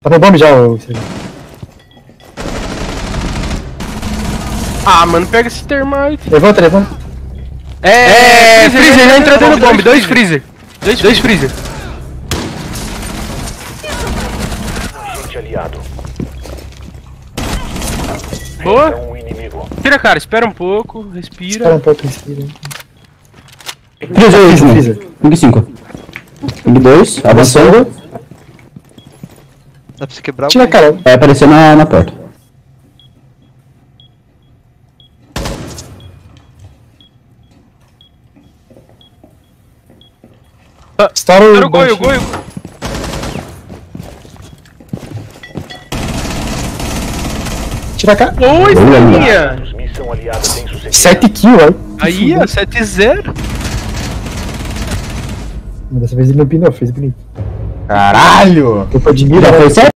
Tá no bomb já, ô. Ah, mano, pega esse termite. Levanta. Freezer, já entrou dentro do bomb. Dois freezer. Dois freezer. Agente aliado. Boa. Resta um inimigo. Tira, cara, espera um pouco, respira. Espera um pouco, respira. Freezer. Ping 5. Ping 2, avançando. Dá pra você quebrar o Tira, cara. Vai aparecer na porta. Estoura Tira o o Goio. Tira a cara. Oi, filhinha. Missão aliada bem sucedida. 7 kills, ó. Aí, ó, 7-0. Dessa vez ele não pinou, fez bonito. Caralho! Eu admiro, Já né? foi certo?